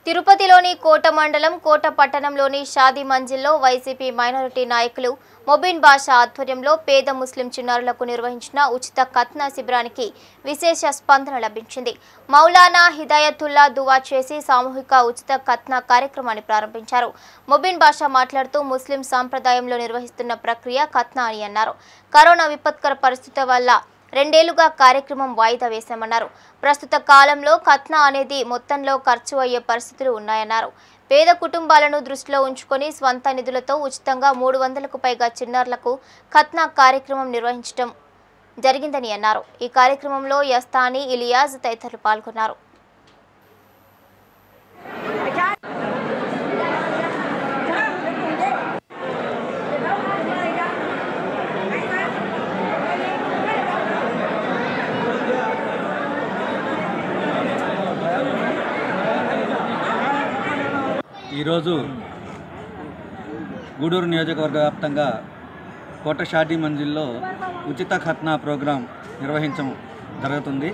తిరుపతిలోని కోట మండలం కోట పట్టణంలోని షాదీ మంజిల్లో వైసీపీ మైనారిటీ నాయకులు మొబిన్ బాషా ఆధ్వర్యంలో పేద ముస్లిం చిన్నారులకు నిర్వహించిన ఉచిత ఖత్నా శిబిరానికి విశేష స్పందన లభించింది. మౌలానా హిదాయతుల్లా దువా చేసి సామూహిక ఉచిత ఖత్నా కార్యక్రమాన్ని ప్రారంభించారు. మొబిన్ బాషా మాట్లాడుతూ ముస్లిం సంప్రదాయంలో నిర్వహిస్తున్న ప్రక్రియ ఖత్నా అని అన్నారు. కరోనా విపత్కర పరిస్థితుల వల్ల 2 ఏళ్లుగా కార్యక్రమం వాయిదా వేశామన్నారు. ప్రస్తుత కాలంలో ఖత్నా అనేది మొత్తంలో ఖర్చు అయ్యే పరిస్థితులు ఉన్నాయన్నారు. పేద కుటుంబాలను దృష్టిలో ఉంచుకొని స్వంత నిధులతో ఉచితంగా 300కు పైగా చిన్నారులకు ఖత్నా కార్యక్రమం నిర్వహించడం జరిగిందని అన్నారు. ఈ కార్యక్రమంలో యస్తాని, ఇలియాజ్ తదితరులు పాల్గొన్నారు. ఈరోజు గూడూరు నియోజకవర్గ వ్యాప్తంగా కోట షాదీ మంజిల్లో ఉచిత ఖత్నా ప్రోగ్రాం నిర్వహించడం జరుగుతుంది.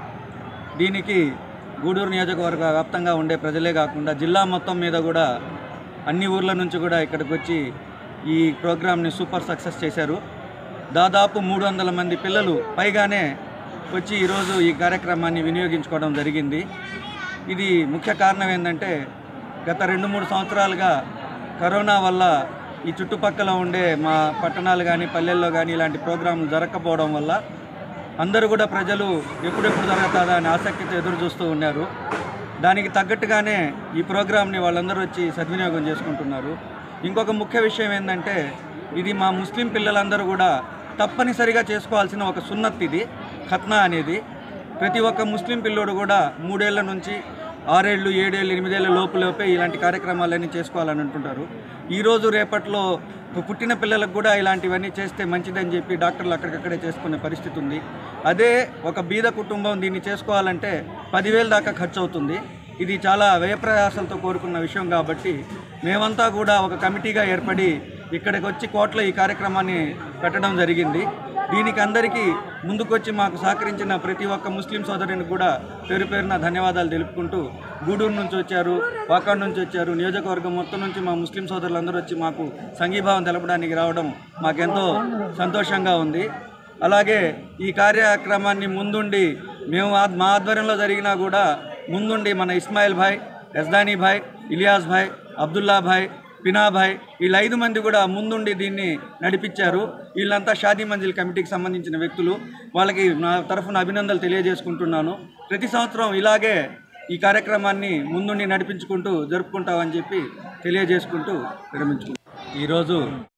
దీనికి గూడూరు నియోజకవర్గ వ్యాప్తంగా ఉండే ప్రజలే కాకుండా జిల్లా మొత్తం మీద కూడా అన్ని ఊర్ల నుంచి కూడా ఇక్కడికి వచ్చి ఈ ప్రోగ్రాంని సూపర్ సక్సెస్ చేశారు. దాదాపు 300 మంది పిల్లలు పైగానే వచ్చి ఈరోజు ఈ కార్యక్రమాన్ని వినియోగించుకోవడం జరిగింది. ఇది ముఖ్య కారణం ఏంటంటే గత 2-3 సంవత్సరాలుగా కరోనా వల్ల ఈ చుట్టుపక్కల ఉండే మా పట్టణాలు కానీ పల్లెల్లో కానీ ఇలాంటి ప్రోగ్రాంలు జరగకపోవడం వల్ల అందరూ కూడా ప్రజలు ఎప్పుడెప్పుడు జరుగుతుందా అని ఆసక్తితో ఎదురు చూస్తూ ఉన్నారు. దానికి తగ్గట్టుగానే ఈ ప్రోగ్రాంని వాళ్ళందరూ వచ్చి సద్వినియోగం చేసుకుంటున్నారు. ఇంకొక ముఖ్య విషయం ఏంటంటే ఇది మా ముస్లిం పిల్లలందరూ కూడా తప్పనిసరిగా చేసుకోవాల్సిన ఒక సున్నత్ ఇది ఖత్నా అనేది. ప్రతి ఒక్క ముస్లిం పిల్లోడు కూడా 3 ఏళ్ల నుంచి 6 ఏళ్ళు 7 ఏళ్ళు 8 ఏళ్ళ లోపే ఇలాంటి కార్యక్రమాలన్నీ చేసుకోవాలని అంటుంటారు. ఈరోజు రేపట్లో పుట్టిన పిల్లలకు కూడా ఇలాంటివన్నీ చేస్తే మంచిదని చెప్పి డాక్టర్లు అక్కడికక్కడే చేసుకునే పరిస్థితి ఉంది. అదే ఒక బీద కుటుంబం దీన్ని చేసుకోవాలంటే 10,000 దాకా ఖర్చు అవుతుంది. ఇది చాలా వ్యయప్రయాసాలతో కోరుకున్న విషయం కాబట్టి మేమంతా కూడా ఒక కమిటీగా ఏర్పడి ఇక్కడికి వచ్చి కోట్ల ఈ కార్యక్రమాన్ని పెట్టడం జరిగింది. దీనికి అందరికీ ముందుకొచ్చి మాకు సహకరించిన ప్రతి ఒక్క ముస్లిం సోదరునికి కూడా పేరు పేరున ధన్యవాదాలు తెలుపుకుంటూ గూడూరు నుంచి వచ్చారు, వాకాడ్ నుంచి వచ్చారు, నియోజకవర్గం మొత్తం నుంచి మా ముస్లిం సోదరులందరూ వచ్చి మాకు సంఘీభావం తెలపడానికి రావడం మాకెంతో సంతోషంగా ఉంది. అలాగే ఈ కార్యక్రమాన్ని ముందుండి మేము మా ఆధ్వర్యంలో జరిగినా కూడా ముందుండి మన ఇస్మాయిల్ భాయ్, యజ్దానీ భాయ్, ఇలియాజ్ భాయ్, అబ్దుల్లా భాయ్, పినా భాయ్ వీళ్ళ 5 మంది కూడా ముందుండి దీన్ని నడిపించారు. వీళ్ళంతా షాదీ మంజిల్ కమిటీకి సంబంధించిన వ్యక్తులు. వాళ్ళకి నా తరఫున అభినందనలు తెలియజేసుకుంటున్నాను. ప్రతి సంవత్సరం ఇలాగే ఈ కార్యక్రమాన్ని ముందుండి నడిపించుకుంటూ జరుపుకుంటామని చెప్పి తెలియజేసుకుంటూ విరమించుకుంటాం. ఈరోజు